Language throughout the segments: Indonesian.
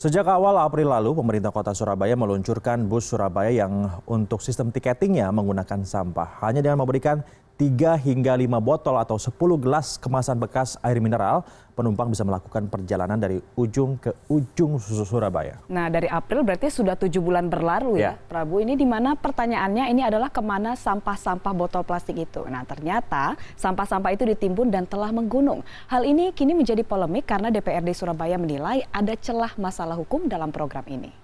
Sejak awal April lalu, pemerintah kota Surabaya meluncurkan bus Surabaya yang untuk sistem tiketingnya menggunakan sampah. Hanya dengan memberikan 3 hingga 5 botol atau 10 gelas kemasan bekas air mineral, penumpang bisa melakukan perjalanan dari ujung ke ujung Surabaya. Nah, dari April berarti sudah 7 bulan berlalu ya, Prabu. Ini di mana pertanyaannya ini adalah kemana sampah-sampah botol plastik itu. Nah, ternyata sampah-sampah itu ditimbun dan telah menggunung. Hal ini kini menjadi polemik karena DPRD Surabaya menilai ada celah masalah hukum dalam program ini.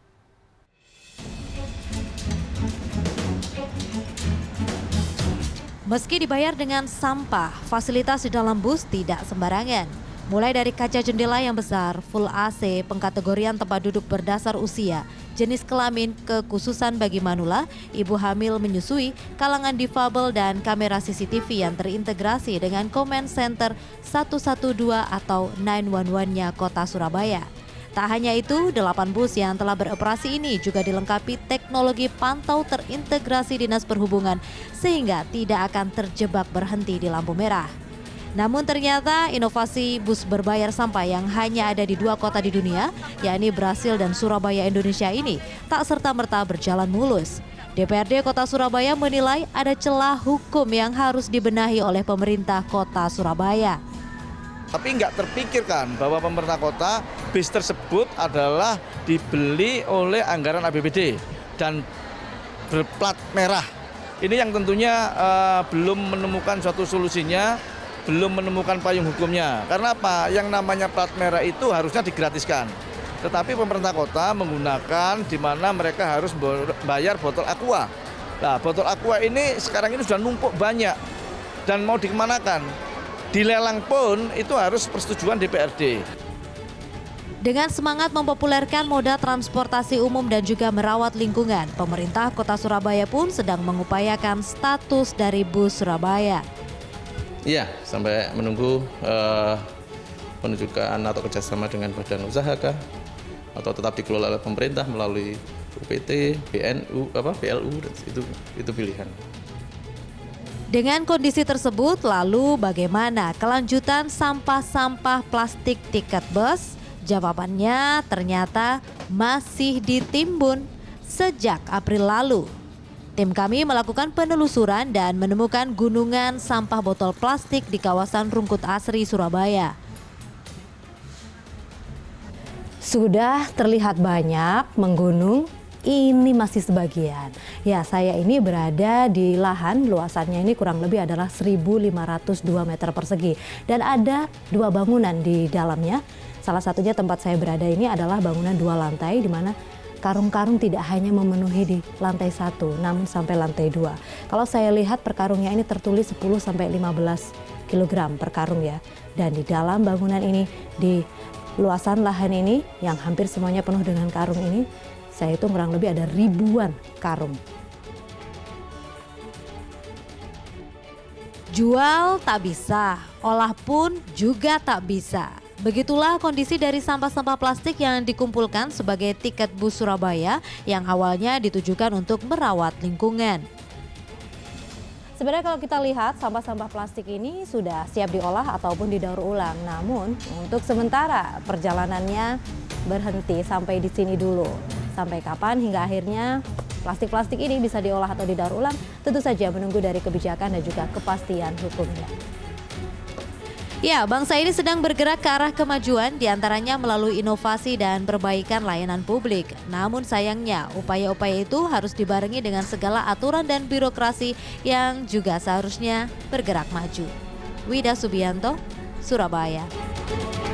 Meski dibayar dengan sampah, fasilitas di dalam bus tidak sembarangan. Mulai dari kaca jendela yang besar, full AC, pengkategorian tempat duduk berdasar usia, jenis kelamin, kekhususan bagi manula, ibu hamil menyusui, kalangan difabel, dan kamera CCTV yang terintegrasi dengan Command Center 112 atau 911-nya Kota Surabaya. Tak hanya itu, 8 bus yang telah beroperasi ini juga dilengkapi teknologi pantau terintegrasi Dinas Perhubungan sehingga tidak akan terjebak berhenti di lampu merah. Namun ternyata inovasi bus berbayar sampah yang hanya ada di 2 kota di dunia, yakni Brasil dan Surabaya, Indonesia ini tak serta-merta berjalan mulus. DPRD Kota Surabaya menilai ada celah hukum yang harus dibenahi oleh pemerintah Kota Surabaya. Tapi nggak terpikirkan bahwa pemerintah kota bis tersebut adalah dibeli oleh anggaran APBD dan berplat merah. Ini yang tentunya belum menemukan suatu solusinya, belum menemukan payung hukumnya. Karena apa? Yang namanya plat merah itu harusnya digratiskan. Tetapi pemerintah kota menggunakan di mana mereka harus bayar botol aqua. Nah, botol aqua ini sekarang ini sudah numpuk banyak dan mau dikemanakan? Dilelang pun itu harus persetujuan DPRD. Dengan semangat mempopulerkan moda transportasi umum dan juga merawat lingkungan, pemerintah Kota Surabaya pun sedang mengupayakan status dari bus Surabaya. Iya, sampai menunggu penunjukan atau kerjasama dengan badan usaha kah? Atau tetap dikelola oleh pemerintah melalui UPT, BNU, BLU, itu pilihan. Dengan kondisi tersebut, lalu bagaimana kelanjutan sampah-sampah plastik tiket bus? Jawabannya ternyata masih ditimbun sejak April lalu. Tim kami melakukan penelusuran dan menemukan gunungan sampah botol plastik di kawasan Rungkut Asri, Surabaya. Sudah terlihat banyak menggunung. Ini masih sebagian. Ya, saya ini berada di lahan luasannya ini kurang lebih adalah 1.502 meter persegi. Dan ada 2 bangunan di dalamnya. Salah satunya tempat saya berada ini adalah bangunan 2 lantai di mana karung-karung tidak hanya memenuhi di lantai 1 namun sampai lantai 2. Kalau saya lihat per karungnya ini tertulis 10-15 kg per karung ya. Dan di dalam bangunan ini, di luasan lahan ini yang hampir semuanya penuh dengan karung ini, saya hitung kurang lebih ada ribuan karung. Jual tak bisa, olah pun juga tak bisa. Begitulah kondisi dari sampah-sampah plastik yang dikumpulkan sebagai tiket bus Surabaya yang awalnya ditujukan untuk merawat lingkungan. Sebenarnya kalau kita lihat sampah-sampah plastik ini sudah siap diolah ataupun didaur ulang. Namun untuk sementara perjalanannya berhenti sampai di sini dulu. Sampai kapan hingga akhirnya plastik-plastik ini bisa diolah atau didaur ulang, tentu saja menunggu dari kebijakan dan juga kepastian hukumnya. Ya, bangsa ini sedang bergerak ke arah kemajuan, diantaranya melalui inovasi dan perbaikan layanan publik. Namun sayangnya, upaya-upaya itu harus dibarengi dengan segala aturan dan birokrasi yang juga seharusnya bergerak maju. Wida Subianto, Surabaya.